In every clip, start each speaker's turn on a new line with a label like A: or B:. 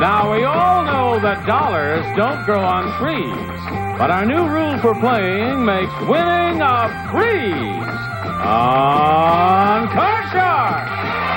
A: Now, we all know that dollars don't grow on trees, but our new rule for playing makes winning a freeze on Card Shark.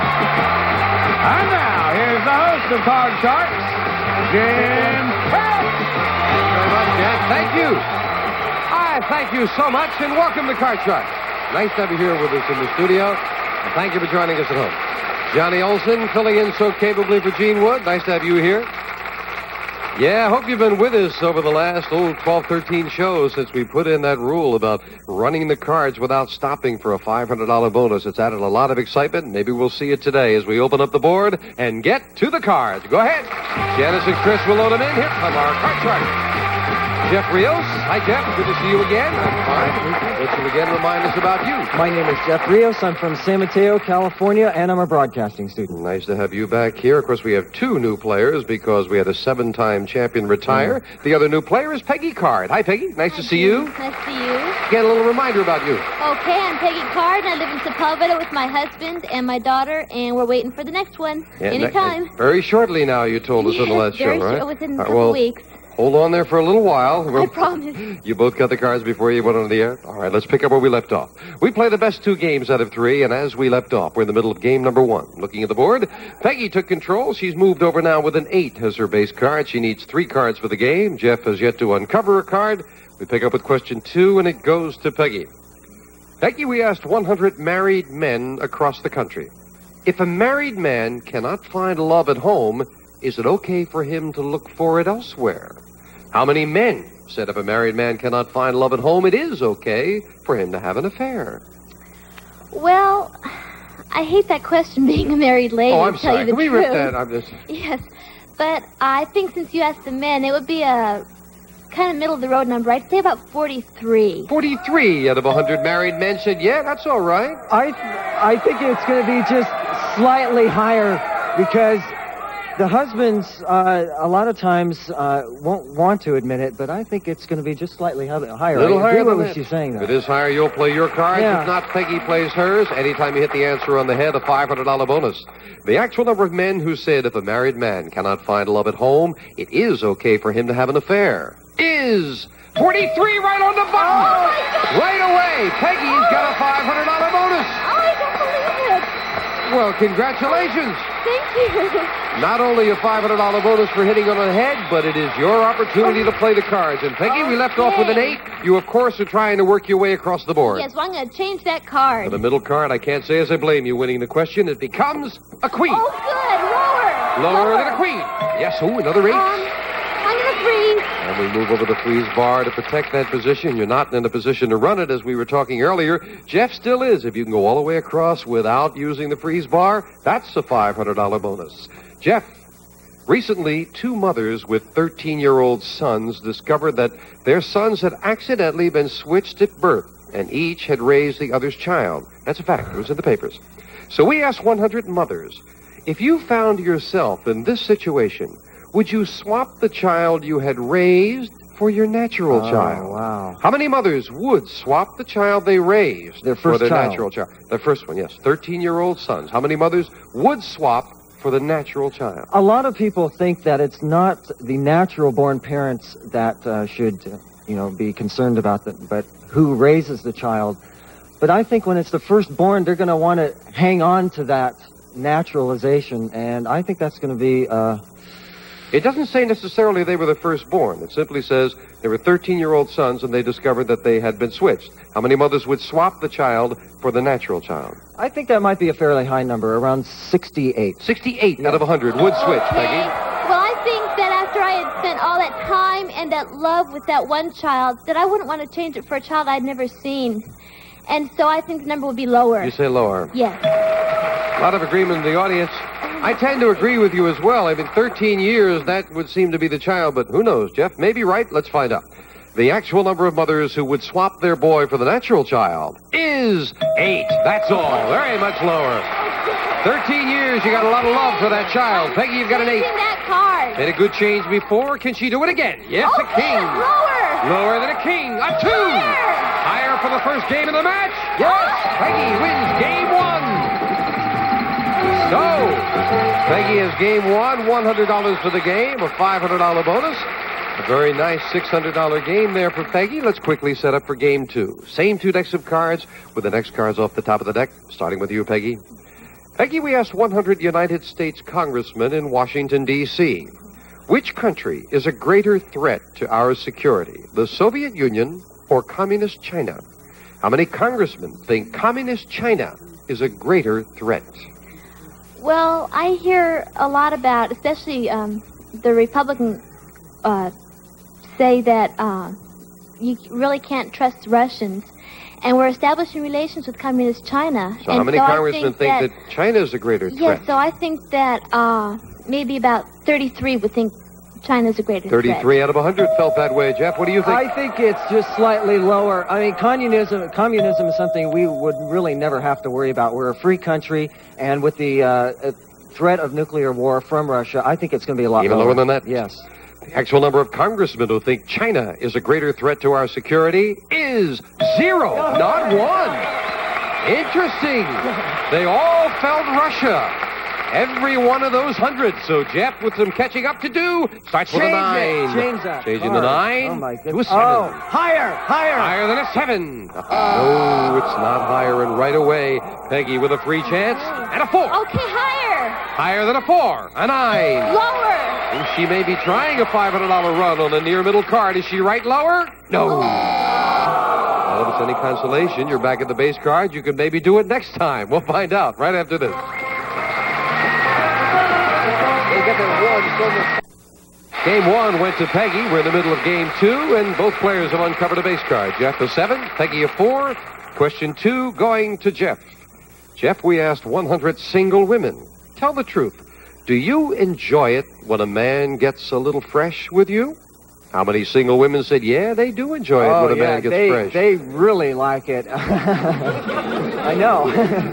A: And now, here's the host of Card Sharks, Jim Phelps.
B: Thank you very much, Jeff. Thank you. Thank you so much, and welcome to Card Shark. Nice to have you here with us in the studio, and thank you for joining us at home. Johnny Olson filling in so capably for Gene Wood. Nice to have you here. Yeah, I hope you've been with us over the last 12, 13 shows since we put in that rule about running the cards without stopping for a $500 bonus. It's added a lot of excitement. Maybe we'll see it today as we open up the board and get to the cards. Go ahead. Janice and Chris will load them in. Here come our Card Shark. Jeff Rios. Hi, Jeff. Good to see you again. I'm fine. Let you again remind us about you.
C: My name is Jeff Rios. I'm from San Mateo, California, and I'm a broadcasting student.
B: Nice to have you back here. Of course, we have two new players because we had a 7-time champion retire. Yeah. The other new player is Peggy Card. Hi, Peggy. Nice to see you.
D: Nice to see you.
B: Again, a little reminder about you.
D: Okay, I'm Peggy Card, and I live in Sepulveda with my husband and my daughter, and we're waiting for the next one. Anytime.
B: Very shortly now, you told us in the last show, right?
D: Within a couple weeks.
B: Hold on there for a little while.
D: I promise.
B: You both got the cards before you went on the air? All right, let's pick up where we left off. We play the best 2 games out of 3, and as we left off, we're in the middle of game number 1. Looking at the board, Peggy took control. She's moved over now with an 8 as her base card. She needs 3 cards for the game. Jeff has yet to uncover a card. We pick up with question 2, and it goes to Peggy. Peggy, we asked 100 married men across the country. If a married man cannot find love at home, is it okay for him to look for it elsewhere? How many men said if a married man cannot find love at home, it is okay for him to have an affair?
D: Well, I hate that question being a married lady.
B: Oh, I'm
D: to tell
B: sorry.
D: You the
B: Can we
D: truth.
B: rip that? I'm just...
D: Yes, but I think since you asked the men, it would be a kind of middle-of-the-road number. I'd say about 43.
B: 43 out of 100 married men said, yeah, that's all right.
C: I think it's going to be just slightly higher because the husbands, a lot of times, won't want to admit it, but I think it's going to be just slightly higher.
B: A little higher than
C: that. She's saying that.
B: If it is higher, you'll play your cards.
C: Yeah.
B: If not, Peggy plays hers. Anytime you hit the answer on the head, a $500 bonus. The actual number of men who said if a married man cannot find love at home, it is okay for him to have an affair is 43 right on the button.
D: Oh,
B: right away, Peggy's got a $500 bonus.
D: I don't believe it.
B: Well, congratulations.
D: Thank you.
B: Not only a $500 bonus for hitting on the head, but it is your opportunity to play the cards. And Peggy, we left off with an 8. You, of course, are trying to work your way across the board.
D: Yes, well, I'm going to change that card.
B: For the middle card, I can't say as I blame you winning the question. It becomes a queen.
D: Oh, good.
B: Lower than a queen. Yes, another 8.
D: I'm going to freeze.
B: And we move over the freeze bar to protect that position. You're not in a position to run it, as we were talking earlier. Jeff still is. If you can go all the way across without using the freeze bar, that's a $500 bonus. Jeff, recently, 2 mothers with 13-year-old sons discovered that their sons had accidentally been switched at birth, and each had raised the other's child. That's a fact. It was in the papers. So we asked 100 mothers, if you found yourself in this situation, would you swap the child you had raised for your natural child?
C: Wow.
B: How many mothers would swap the child they raised for their natural child? Their first one, yes. 13-year-old sons. How many mothers would swap for the natural child?
C: A lot of people think that it's not the natural-born parents that should, be concerned about them, but who raises the child. But I think when it's the firstborn, they're going to want to hang on to that naturalization, and I think that's going to be...
B: It doesn't say necessarily they were the firstborn. It simply says they were 13-year-old sons and they discovered that they had been switched. How many mothers would swap the child for the natural child?
C: I think that might be a fairly high number, around 68.
B: 68 out of 100 would switch, Peggy.
D: Well, I think that after I had spent all that time and that love with that one child, that I wouldn't want to change it for a child I'd never seen. And so I think the number would be lower.
B: You say lower?
D: Yes.
B: A lot of agreement in the audience. I tend to agree with you as well. I mean, 13 years, that would seem to be the child, but who knows, Jeff? Maybe right? Let's find out. The actual number of mothers who would swap their boy for the natural child is 8. That's all. Very much lower. 13 years, you got a lot of love for that child. Peggy, you've got an 8.
D: That card.
B: Made a good change before. Can she do it again? Yes, a king.
D: Lower.
B: Lower than a king. A 2. Higher for the first game of the match. Yes, Peggy wins game 1. So, Peggy has game one, $100 for the game, a $500 bonus. A very nice $600 game there for Peggy. Let's quickly set up for game two. Same two decks of cards with the next cards off the top of the deck, starting with you, Peggy. Peggy, we asked 100 United States congressmen in Washington, D.C., which country is a greater threat to our security, the Soviet Union or Communist China? How many congressmen think Communist China is a greater threat?
D: Well, I hear a lot about, especially the Republican say that you really can't trust Russians. And we're establishing relations with Communist China.
B: So how many congressmen think that China is a greater threat?
D: Yes, so I think that maybe about 33 would think China's a greater
B: 33
D: threat.
B: out of 100 felt that way. Jeff, what do you think?
C: I think it's just slightly lower. I mean, communism is something we would really never have to worry about. We're a free country, and with the threat of nuclear war from Russia, I think it's going to be a lot
B: Even lower than that?
C: Yes.
B: The actual number of congressmen who think China is a greater threat to our security is 0, not 1. Interesting. They all felt Russia. Every one of those 100. So Jeff, with some catching up to do, starts with a 9.
C: Change that.
B: Changing the 9
C: Oh, my goodness.
B: to a 7.
C: Oh, higher.
B: Higher than a 7. No, it's not higher. And right away, Peggy with a free chance and a 4.
D: Okay, higher.
B: Higher than a 4. A 9.
D: Lower.
B: She may be trying a $500 run on a near-middle card. Is she right lower? No. Well, if it's any consolation, you're back at the base card. You can maybe do it next time. We'll find out right after this. Game one went to Peggy. We're in the middle of game two, and both players have uncovered a base card. Jeff a 7, Peggy a 4. Question 2 going to Jeff. Jeff, we asked 100 single women. Tell the truth. Do you enjoy it when a man gets a little fresh with you? How many single women said, yeah, they do enjoy it when a man gets fresh?
C: They really like it. I know.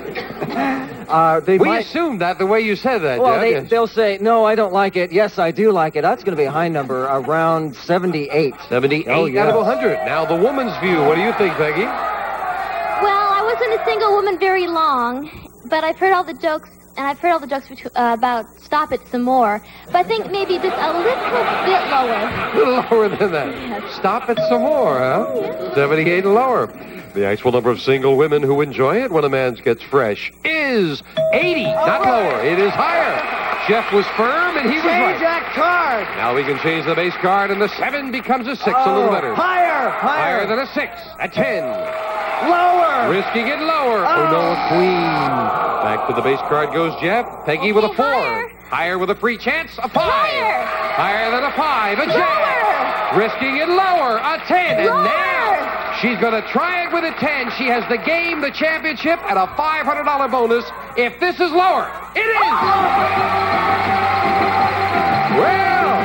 B: We assumed that the way you said that,
C: well,
B: Jeff.
C: they'll say, no, I don't like it. Yes, I do like it. That's going to be a high number, around 78.
B: 78 out of 100. Now, the woman's view. What do you think, Peggy?
D: Well, I wasn't a single woman very long, but I've heard all the jokes, and I've heard all the jokes about Stop It Some More. But I think maybe just a little bit lower.
B: A little lower than that.
D: Yes.
B: Stop it some more, huh?
D: Oh, yes.
B: 78 and lower. The actual number of single women who enjoy it when a man gets fresh is 80, not lower. It is higher. Jeff was firm, and he was right.
C: Change that card.
B: Now we can change the base card, and the 7 becomes a 6, a little better.
C: Higher
B: Than a 6, a 10.
C: Lower.
B: Risking it lower. Oh, no, a queen. Back to the base card goes Jeff. Peggy with a 4. Higher with a free chance, a 5. Higher than a 5, a Jack. Risking it lower, a 10. And now she's going to try it with a 10. She has the game, the championship, and a $500 bonus. If this is lower, it is. Well,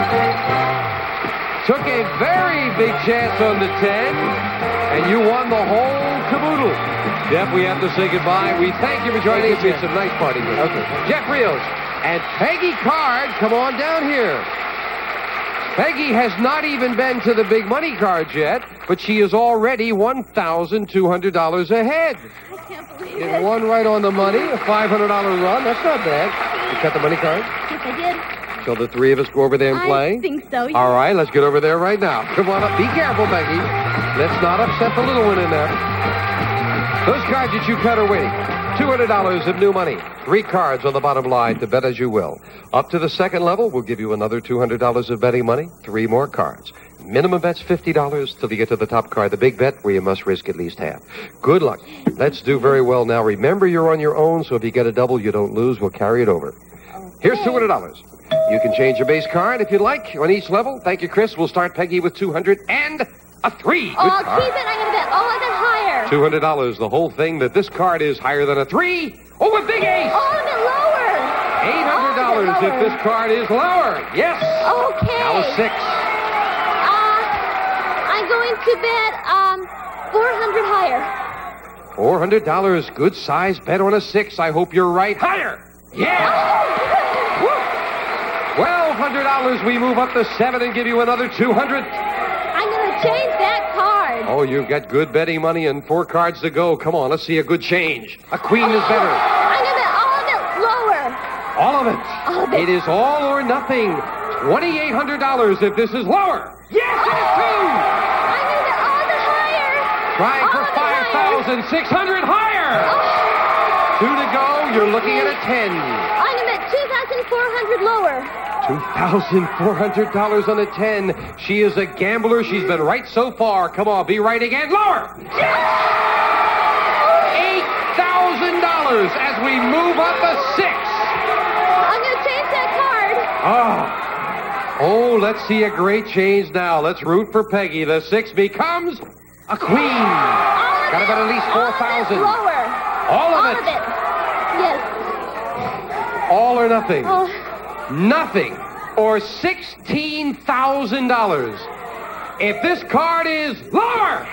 B: took a very big chance on the 10, and you won the whole caboodle. Jeff, we have to say goodbye. We thank you for joining us. It's a nice party. Okay. Jeff Rios and Peggy Card, come on down here. Peggy has not even been to the big money cards yet, but she is already $1,200 ahead.
D: I can't believe
B: Get
D: it.
B: one right on the money, a $500 run. That's not bad. You cut the money card?
D: Yes, I did.
B: Shall the 3 of us go over there and play?
D: I think so, yes.
B: All right, let's get over there right now. Come on up. Be careful, Peggy. Let's not upset the little one in there. Those cards that you cut are waiting. $200 of new money. 3 cards on the bottom line to bet as you will. Up to the second level, we'll give you another $200 of betting money. 3 more cards. Minimum bet's $50 till you get to the top card, the big bet, where you must risk at least half. Good luck. Let's do very well now. Remember, you're on your own, so if you get a double, you don't lose. We'll carry it over. Here's $200. You can change your base card if you'd like on each level. Thank you, Chris. We'll start Peggy with 200 and a 3. Good
D: I'll
B: card.
D: keep it. I'm going to bet all of it higher.
B: $200, the whole thing, that this card is higher than a 3. Oh, a big ace!
D: All of it lower.
B: $800 if this card is lower. Yes.
D: Okay.
B: Now a 6.
D: I'm going to bet 400 higher.
B: $400, good size bet on a 6. I hope you're right. Higher. Yeah. $1,200, we move up to 7 and give you another $200.
D: I'm going to change that card.
B: Oh, you've got good betting money and 4 cards to go. Come on, let's see a good change. A queen is better.
D: I'm going to bet all of it
B: All of it.
D: All of it.
B: It is all or nothing. $2,800 if this is lower. Yes, it is too.
D: I knew that all of it higher.
B: Trying for
D: All of it higher.
B: 5,600 higher.
D: Oh.
B: 2 to go. You're looking at a 10.
D: I'm at 2,400 lower.
B: $2,400 on a 10. She is a gambler. She's been right so far. Come on, be right again. Lower. $8,000 as we move up a 6.
D: I'm going to change that card.
B: Oh, let's see a great change now. Let's root for Peggy. The 6 becomes a queen. Got to bet at least 4,000.
D: Lower.
B: All of it.
D: Yes.
B: All or nothing.
D: Oh.
B: Nothing or $16,000. If this card is lower.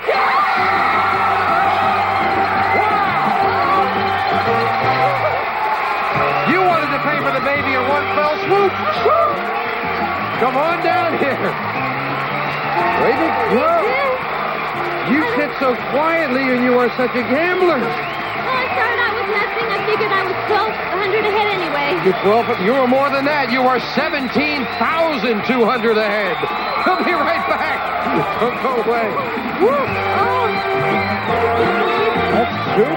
B: You wanted to pay for the baby in one fell swoop. Come on down here. Baby, whoa. You sit so quietly and you are such a gambler.
D: Well, I started out with nothing. I figured I was 1,200 ahead anyway.
B: You were more than that. You are 17,200 ahead. We'll be right back. Don't go away. That's true.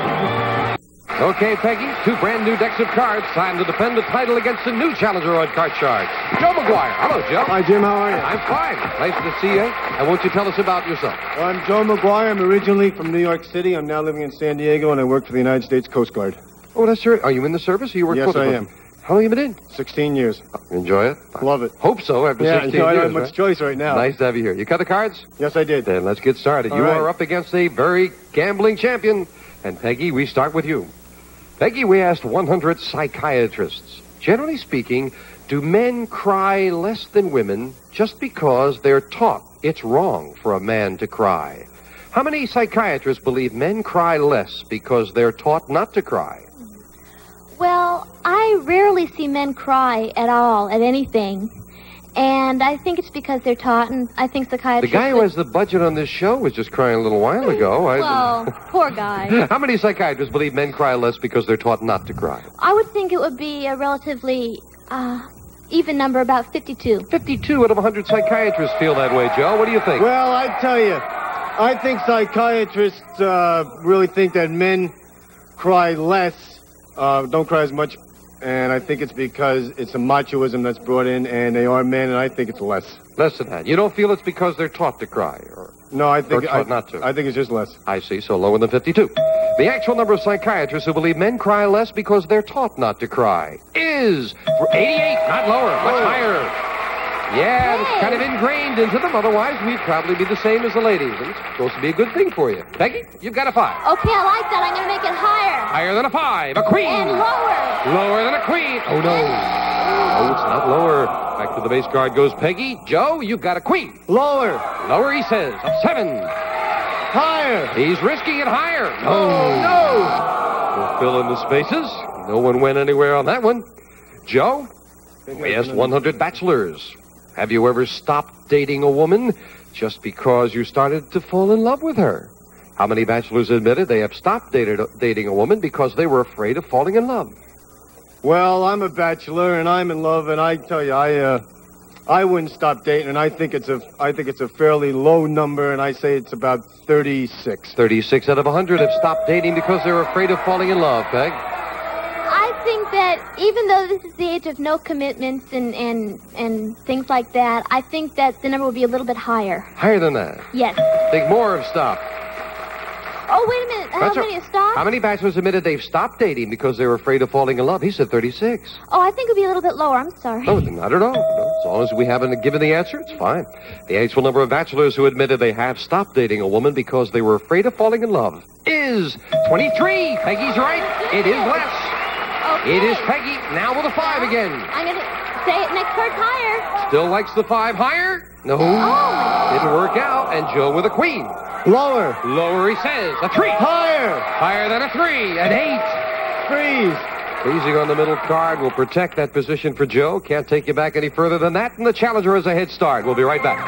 B: Okay, Peggy, 2 brand new decks of cards. Time to defend the title against a new challenger on Card Shark, Joe McGuire. Hello, Joe.
E: Hi, Jim. How are you?
B: I'm fine. Nice to see you. And won't you tell us about yourself?
E: Well, I'm Joe McGuire. I'm originally from New York City. I'm now living in San Diego, and I work for the United States Coast Guard.
B: Oh, that's true. Are you in the service or you work for
E: Yes,
B: the
E: I
B: Coast
E: am.
B: Guard? How long have you been in?
E: 16 years.
B: Enjoy it?
E: Love it.
B: Hope so after
E: Yeah,
B: 16
E: I
B: years.
E: don't have much
B: right?
E: choice right now.
B: Nice to have you here. You cut the cards?
E: Yes, I did.
B: Then let's get started.
E: All
B: You
E: right.
B: are up against a very gambling champion. And Peggy, we start with you. Peggy, we asked 100 psychiatrists. Generally speaking, do men cry less than women just because they're taught it's wrong for a man to cry? How many psychiatrists believe men cry less because they're taught not to cry?
D: Well, I rarely see men cry at all at anything. And I think it's because they're taught, and I think
B: The
D: psychiatrists...
B: guy who has the budget on this show was just crying a little while ago.
D: Well, poor guy.
B: How many psychiatrists believe men cry less because they're taught not to cry?
D: I would think it would be a relatively even number, about 52.
B: 52 out of 100 psychiatrists feel that way, Joe. What do you think?
E: Well, I tell you, I think psychiatrists really think that men cry less, don't cry as much, and I think it's because it's a machoism that's brought in, and they are men, and I think it's less.
B: Less than that. You don't feel it's because they're taught to cry?
E: No, I think
B: Or taught not to.
E: I think it's just less.
B: I see, so lower than 52. The actual number of psychiatrists who believe men cry less because they're taught not to cry is 88, not lower, much higher. Yeah, it's kind of ingrained into them. Otherwise, we'd probably be the same as the ladies. And it's supposed to be a good thing for you. Peggy, you've got a 5.
D: Okay, I like that. I'm going to make it higher.
B: Higher than a 5. A queen.
D: And lower.
B: Lower than a queen. Oh, no. Oh, it's not lower. Back to the base card goes Peggy. Joe, you've got a queen.
E: Lower.
B: Lower, he says. A 7.
E: Higher.
B: He's risking it higher. No. We'll fill in the spaces. No one went anywhere on that one. Joe, we asked 100 bachelors. Have you ever stopped dating a woman just because you started to fall in love with her? How many bachelors admitted they have stopped dating a woman because they were afraid of falling in love?
E: Well, I'm a bachelor, and I'm in love, and I tell you, I wouldn't stop dating, and I think it's a fairly low number, and I say it's about 36.
B: 36 out of 100 have stopped dating because they were afraid of falling in love, Peg.
D: I think that even though this is the age of no commitments and things like that, I think that the number will be a little bit higher.
B: Higher than that.
D: Yes.
B: Think more have stopped.
D: Oh, wait a minute. How many have stopped?
B: How many bachelors admitted they've stopped dating because they were afraid of falling in love? He said 36.
D: Oh, I think it would be a little bit lower. I'm sorry.
B: No, not at all. No, as long as we haven't given the answer, it's fine. The actual number of bachelors who admitted they have stopped dating a woman because they were afraid of falling in love is 23. Peggy's right. It is less.
D: Okay.
B: It is Peggy. Now with a 5 again.
D: I'm going to say it next card's higher.
B: Still likes the 5 higher? No. Didn't work out. And Joe with a queen.
E: Lower.
B: Lower, he says. A 3.
E: Higher.
B: Higher than a 3. An 8.
E: Freeze.
B: Freezing on the middle card will protect that position for Joe. Can't take you back any further than that. And the challenger has a head start. We'll be right back.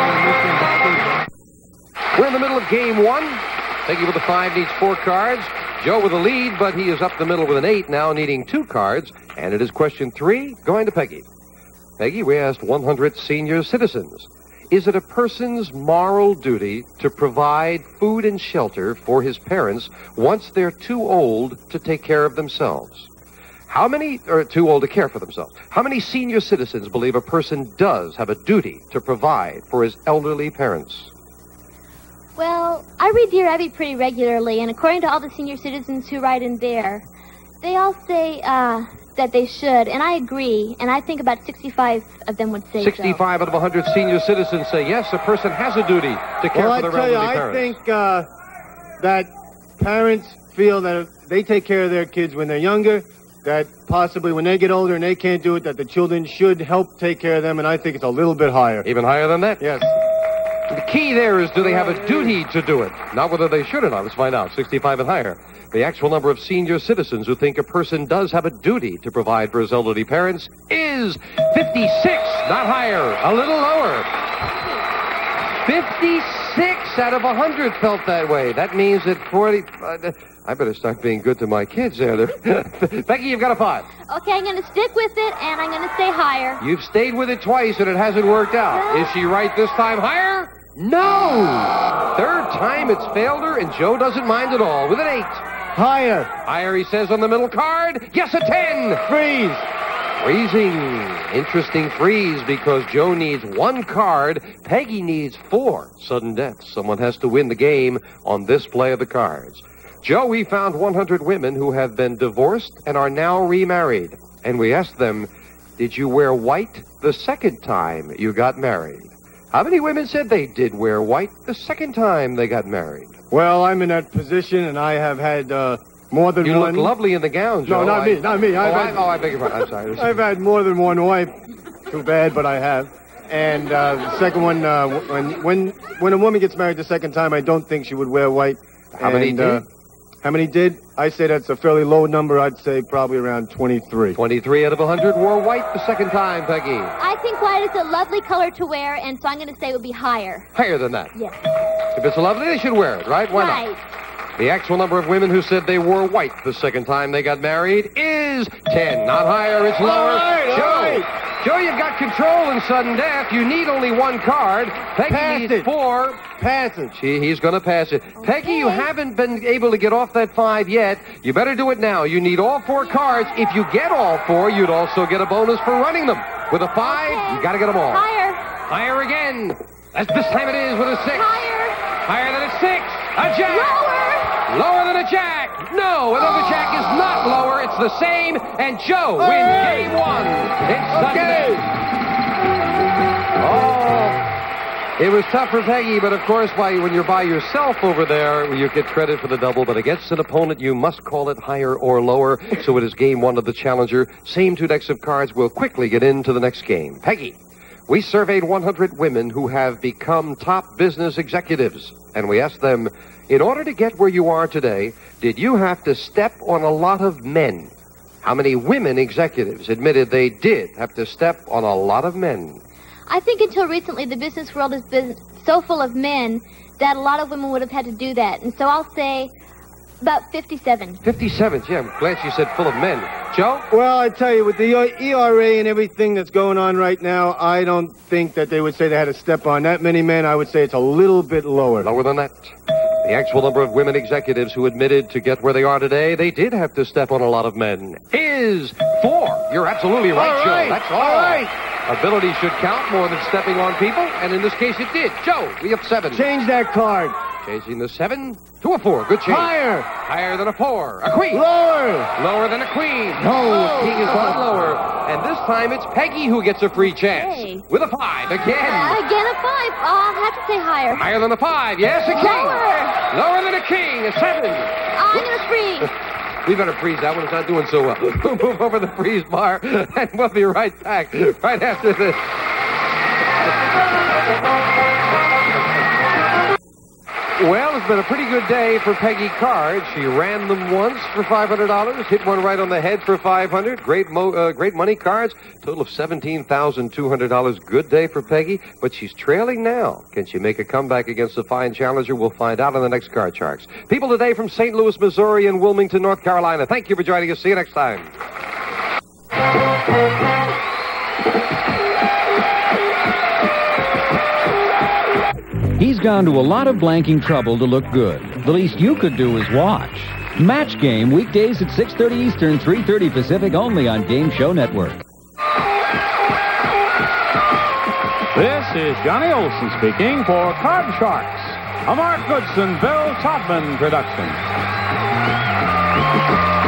B: We're in the middle of game 1. Peggy with the 5 needs 4 cards. Joe with a lead, but he is up the middle with an 8, now needing 2 cards. And it is question 3, going to Peggy. Peggy, we asked 100 senior citizens. Is it a person's moral duty to provide food and shelter for his parents once they're too old to take care of themselves? How many are too old to care for themselves? How many senior citizens believe a person does have a duty to provide for his elderly parents?
D: Well, I read Dear Abby pretty regularly, and according to all the senior citizens who write in there, they all say that they should, and I agree, and I think about 65 of them would say
B: 65 out of 100 senior citizens say yes, a person has a duty to care for their elderly parents.
E: I think that parents feel that if they take care of their kids when they're younger, that possibly when they get older and they can't do it, that the children should help take care of them, and I think it's a little bit higher.
B: Even higher than that?
E: Yes.
B: The key there is, do they have a duty to do it? Not whether they should or not. Let's find out. 65 and higher. The actual number of senior citizens who think a person does have a duty to provide for his elderly parents is 56, not higher, a little lower. 56 out of 100 felt that way. That means that 40... I better start being good to my kids there. Becky, you've got a 5.
D: Okay, I'm going to stick with it, and I'm going to say higher.
B: You've stayed with it twice, and it hasn't worked out. Is she right this time? Higher? No! Third time it's failed her, and Joe doesn't mind at all with an 8.
E: Higher.
B: Higher, he says on the middle card. Yes, a 10.
E: Freeze.
B: Freezing. Interesting freeze because Joe needs 1 card. Peggy needs 4. Sudden death. Someone has to win the game on this play of the cards. Joe, we found 100 women who have been divorced and are now remarried. And we asked them, did you wear white the second time you got married? How many women said they did wear white the second time they got married?
E: Well, I'm in that position, and I have had more than
B: you
E: one...
B: You look lovely in the gown, Joe.
E: No, not me.
B: I beg your pardon. I'm sorry.
E: I've had more than one wife. Too bad, but I have. And the second one, when a woman gets married the second time, I don't think she would wear white.
B: How many did?
E: How many did? I say that's a fairly low number. I'd say probably around 23.
B: 23 out of 100 wore white the second time, Peggy.
D: I think white is a lovely color to wear, and so I'm going to say it would be higher.
B: Higher than that?
D: Yes.
B: If it's lovely, they should wear it, right? Why not? The actual number of women who said they wore white the second time they got married is 10. Not higher, it's lower. Joe, you've got control in sudden death. You need only 1 card. Peggy needs 4.
E: Pass it.
B: He's going to pass it. Okay. Peggy, you haven't been able to get off that 5 yet. You better do it now. You need all 4 cards. If you get all 4, you'd also get a bonus for running them. With a 5, you got to get them all.
D: Higher.
B: Higher again. This time it is with a 6.
D: Higher.
B: Higher than a 6. A jack.
D: Lower.
B: Lower than a jack. No, another jack is not lower. It's the same. And Joe wins game 1. It's Sunday. Oh, it was tough for Peggy, but of course, when you're by yourself over there, you get credit for the double. But against an opponent, you must call it higher or lower. So it is game 1 of the challenger. Same 2 decks of cards will quickly get into the next game. Peggy, we surveyed 100 women who have become top business executives. And we asked them, in order to get where you are today, did you have to step on a lot of men? How many women executives admitted they did have to step on a lot of men?
D: I think until recently, the business world has been so full of men that a lot of women would have had to do that. And so I'll say about 57.
B: 57, yeah. I'm glad she said full of men. Joe?
E: Well, I tell you, with the ERA and everything that's going on right now, I don't think that they would say they had to step on that many men. I would say it's a little bit lower.
B: Lower than that? The actual number of women executives who admitted to get where they are today, they did have to step on a lot of men, is 4. You're absolutely right, Joe. That's all.
E: Right.
B: Ability should count more than stepping on people, and in this case it did. Joe, we have 7.
E: Change that card.
B: Changing the 7 to a 4. Good change.
E: Higher.
B: Higher than a 4. A queen.
E: Lower.
B: Lower than a queen. No, king is not lower. And this time it's Peggy who gets a free chance.
D: Hey.
B: With a 5 again.
D: Again a 5. I'll have to say higher.
B: Higher than a 5. Yes, a king.
D: Lower.
B: Lower than a king. A 7.
D: I'm going to freeze.
B: We better freeze that one. It's not doing so well. We'll move over the freeze bar, and we'll be right back right after this. Well, it's been a pretty good day for Peggy Card. She ran them once for $500, hit one right on the head for $500. Great money cards, total of $17,200. Good day for Peggy, but she's trailing now. Can she make a comeback against a fine challenger? We'll find out on the next Card Sharks. People today from St. Louis, Missouri, and Wilmington, North Carolina. Thank you for joining us. See you next time.
F: He's gone to a lot of blanking trouble to look good. The least you could do is watch. Match Game, weekdays at 6:30 Eastern, 3:30 Pacific, only on Game Show Network.
A: This is Johnny Olson speaking for Card Sharks, a Mark Goodson, Bill Todman production.